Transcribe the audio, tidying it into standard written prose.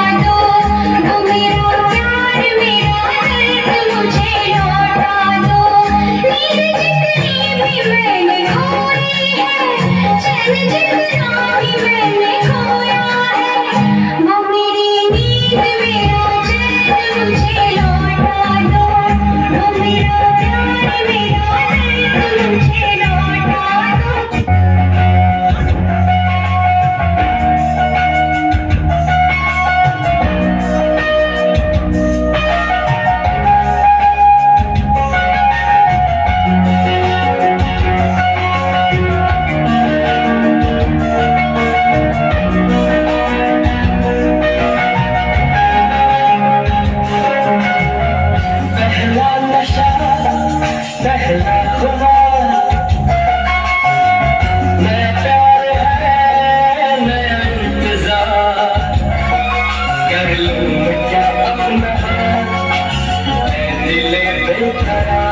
दो, वो मेरा प्यार मेरा दर्द मुझे लौटा दो। नींद जितनी भी मैंने खोई है, चैन जितना भी मैंने खोया है, वो मेरी नींद मेरा चैन मुझे लौटा दो, वो मेरा प्यार मेरा दर्द मुझे लौटा दो। पहला नशा पहला खुमार, नया प्यार है नया इंतजार, कर लूं क्या अपना दिले बेकरार।